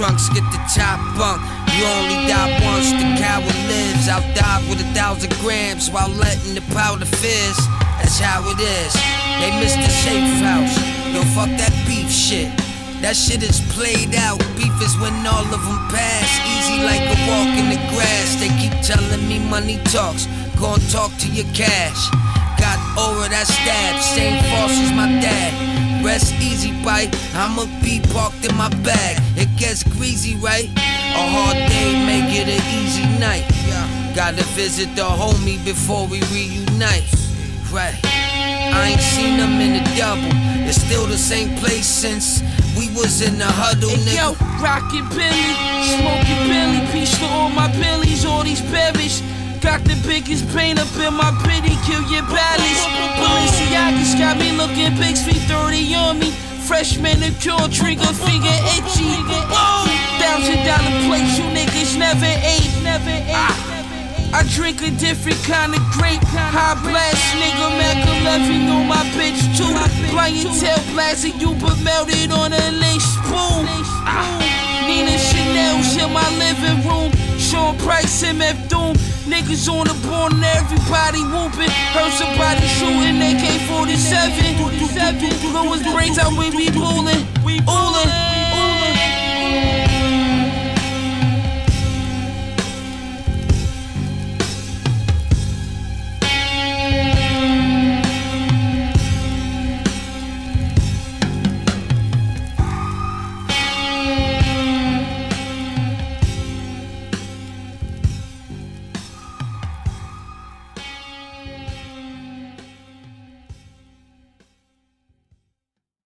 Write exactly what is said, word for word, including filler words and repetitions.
trunks, get the top bunk. You only die once, the coward lives. I'll die with a thousand grams while letting the powder fizz. That's how it is. They missed the safe house. Yo, fuck that beef shit. That shit is played out. Beef is when all of them pass. Easy like a walk in the grass. They keep telling me money talks. Go and talk to your cash. Got over that stab, same false as my dad. Rest easy, bite. I'ma be parked in my bag. It gets greasy, right? A hard day make it an easy night. Gotta visit the homie before we reunite. Right. I ain't seen them in the double. It's still the same place since we was in the huddle, hey, nigga. Yo, rockin' Billy, smoking Billy, peace to all my Billies, all these berries. Got the biggest pain up in my pity, kill your balance. Balenciagas got me looking big, speed thirty on me. Fresh manicure, trigger finger itchy. Whoa, thousand dollar plates, you niggas never ate, never ate. Ah. I drink a different kind of grape. High blast, nigga, Mac eleven on my bitch too. Clientele blasting you, but melted on a lace spoon. Ah. Nina Chanel's in my living room. Sean Price, M F Doom. Niggas on the born, everybody whooping. Heard somebody shooting A K forty-seven. Blowing brains out, we be booling. We booling.